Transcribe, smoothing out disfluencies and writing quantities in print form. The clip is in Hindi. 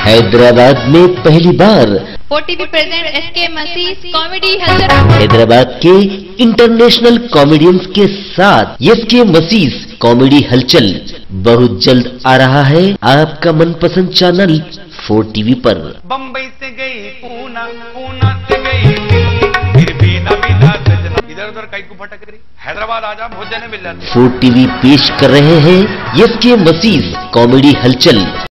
हैदराबाद में पहली बार OTV present SK Masih comedy Halchal. Hyderabad के इंटरनेशनल कॉमेडियंस के साथ एसके मसीह कॉमेडी हलचल बहुत जल्द आ रहा है आपका मनपसंद चैनल 4TV पर। बम्बई से गई पूना, पूना से गई फिर बिना बिना इधर उधर कहीं को भटक रही, हैदराबाद आजा भोजन मिल जाती। 4TV पेश कर रहे हैं एसके मसीह कॉमेडी हलचल।